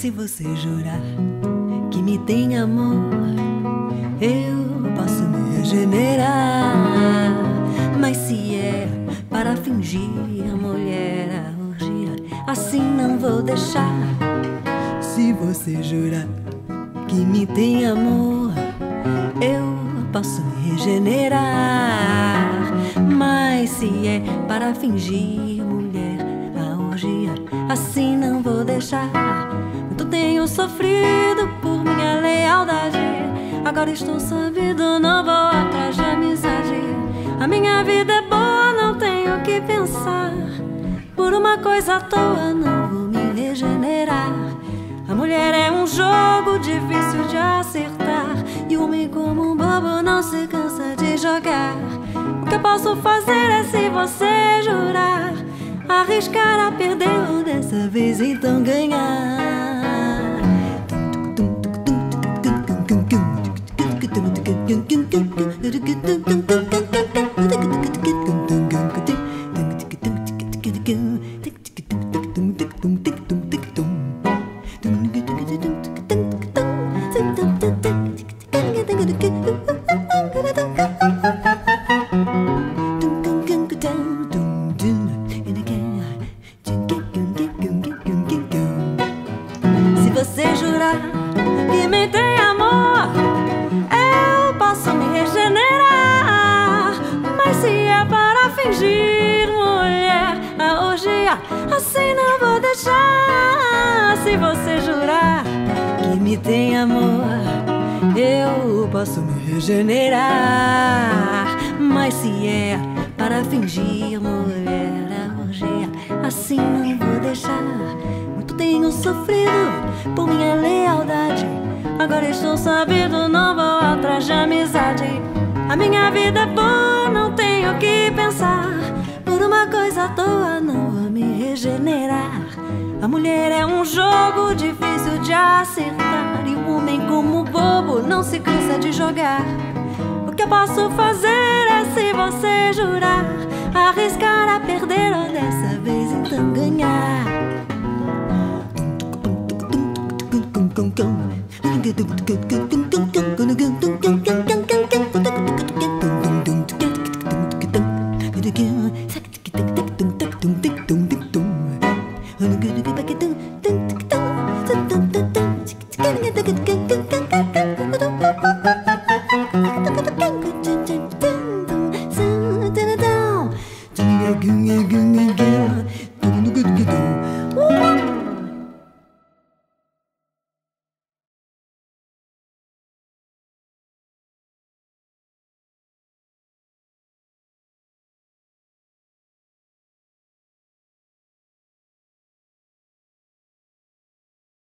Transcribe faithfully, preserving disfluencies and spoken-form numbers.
Se você jurar que me tem amor, eu posso me regenerar. Mas se é para fingir, mulher, a orgia, assim não vou deixar. Se você jurar que me tem amor, eu posso me regenerar. Mas se é para fingir, mulher, a orgia, assim não vou deixar. Muito tenho sofrido por minha lealdade, agora estou sabido, não vou atrás de amizade. A minha vida é boa, não tenho que pensar. Por uma coisa à toa não vou me regenerar. A mulher é um jogo difícil de acertar, e o homem como um bobo não se cansa de jogar. O que eu posso fazer é, se você jurar, arriscar a perder ou dessa vez então ganhar. Se você jurar que me tem amor, eu posso me regenerar. Mas se é para fingir, mulher, a orgia, assim não vou deixar. Se você jurar que me tem amor, eu posso me regenerar. Mas se é para fingir, mulher, a orgia, assim não vou deixar. Muito tenho sofrido por minha lealdade, agora estou sabido, não vou atrás de amizade. A minha vida é boa, não tenho que pensar. Por uma coisa à toa não vou me regenerar. A mulher é um jogo difícil de acertar, e o homem como bobo não se cansa de jogar. O que eu posso fazer é, se você jurar, arriscar a perder ou dessa vez então ganhar. Good, good, good, good, good, good, good, good, good, good, good, good, good, good, good, good, good, good,